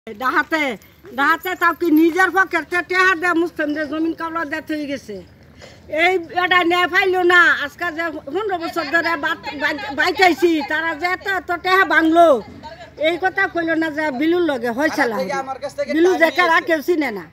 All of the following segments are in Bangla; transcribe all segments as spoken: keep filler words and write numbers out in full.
ডাহাতে ডাহাতে তাও কি নিজের পক্ষে টেহা দেয় মুসলিমদের জমিন কাবলা দেয় হয়ে গেছে। এই এটা নেয় পাইলো না। আজকে যে পনেরো বছর ধরে বাইকাইছি তারা যে এত এত টেহা ভাঙলো এই কথা কইল না যে বিলুর লগে হয়েছিল। বিলু যে কারা কেউ চিনে না।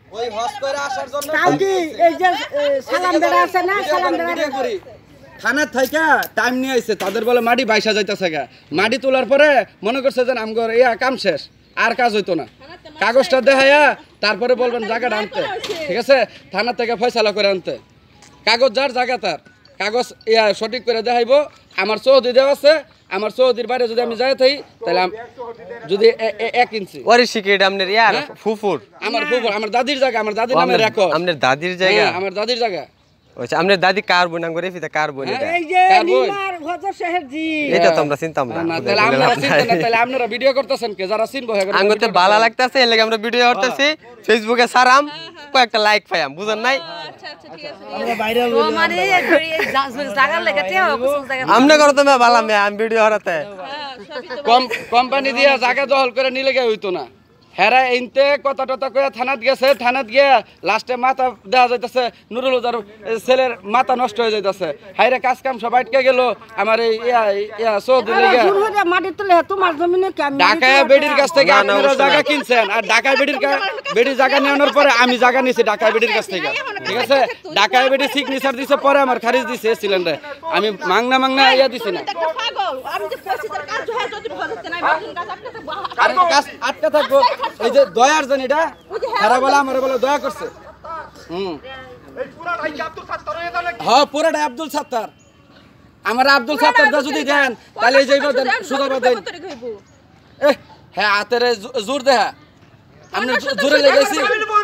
তাও কি এই যে সালাম বেড়া আছে না, সালাম বেড়া থানার থাইকা টাইম নিয়ে আইছে, তাদের বলে মাটি বাইসা যাইতেছে গা। মাটি তোলার পরে মনে করছে যে আমগর ইয়া কাম শেষ, আর কাজ হইতো না। কাগজটা দেখাইয়া তারপরে বলবেন জায়গাটা আনতে, ঠিক আছে? থানার থেকে ফয়সালা করে আনতে। কাগজ যার জায়গা তার, কাগজ ইয়া সঠিক করে দেখাইব। আমার চৌধুরী দেওয়া আছে, আমার চৌধুরীর বাইরে যদি আমি যাই থাকি তাহলে যদি এক ইঞ্চি ওরে শিকেট আপনার ইয়ার ফুফুর আমার ফুফুর আমার দাদির জায়গা, আমার দাদির নামে রেকর্ড। আপনার দাদির জায়গা? আমার দাদির জায়গা। আচ্ছা, আপনার দাদি কার বোন করে ফিতা কার বোন? এটা এই যে নিমার হযরত শেহরজি। এটা তো আমরা চিনতাম না। না তাহলে আপনারা চিনতেন না, তাহলে আপনারা ভিডিও করতেছেন কে? যারা চিনবো হেগো আঙ্গুতে ভালো লাগতাছে এর লাগি আমরা ভিডিও করতেছি। ফেসবুকে সারাম কয়েকটা লাইক পাইয়াম, বুঝেন নাই? আচ্ছা আচ্ছা ঠিক আছে। আমরা ভাইরাল হই। মানে জায়গা লাগাতে হবে কিছু জায়গা। আমনে করতে মে ভালো মে আমি ভিডিও হরাতে। কম কোম্পানি দিয়া জায়গা দখল করে নিলে গে হইতো না। হেরা ইনতে কথা টথা কইয়া থানাত গেছে, থানাত গিয়া লাস্টে মাথা দেওয়া যাইতেছে নুরুল হুদার ছেলের মাথা নষ্ট হয়ে যাইতেছে। হাইরে কাজ কাম সব আটকে গেল। আমার এই ইয়া ইয়া চৌধুরী লাগা মাটি তুলে তোমার জমিনে কি আমি ঢাকায় বেডির কাছ থেকে আপনারা জায়গা কিনছেন, আর ঢাকায় বেডির বেডির জায়গা নেওয়ার পরে আমি জায়গা নিছি ঢাকায় বেডির কাছ থেকে, ঠিক আছে? ঢাকায় বেডি সিগনেচার দিছে, পরে আমার খারিজ দিছে সিলিন্ডার। আমি মাংনা মাংনা ইয়া দিছি না। আমি যে পয়সার কাজ হয় যদি হচ্ছে না বাকি কাজ আটকে থাকবো। আর কাজ আটকে থাকবো। এই যে দয়ার জন এটা তারা বলে আমার বলে দয়া করছে। হুম এই পুরাটাই আব্দুল সাত্তার হয়ে গেল। হ্যাঁ পুরাটাই আব্দুল সাত্তার। আমার আব্দুল সাত্তার দা যদি দেন তাহলে এই যে দেন সুদাবা দেন। এ হ্যাঁ হাতের জোর দেহা আপনি জোরে লেগেছি।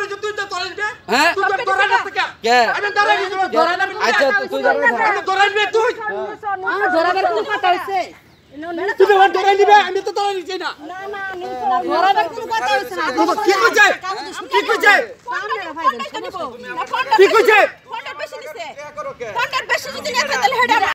হ্যাঁ কে আচ্ছা তুই ধরাইবে তুই ধরাবার কোনো কথা হইছে? তুই আমার ধরাই দিবে, আমি তো ধরাই দিছি না। না না ধরাবার কোনো কথা হইছে না। কি কইছে কি কইছে কি কইছে? ফোনটা বেশি দিছে। কে করো কে ফোনটা বেশি যদি না থাকে তাহলে হেডা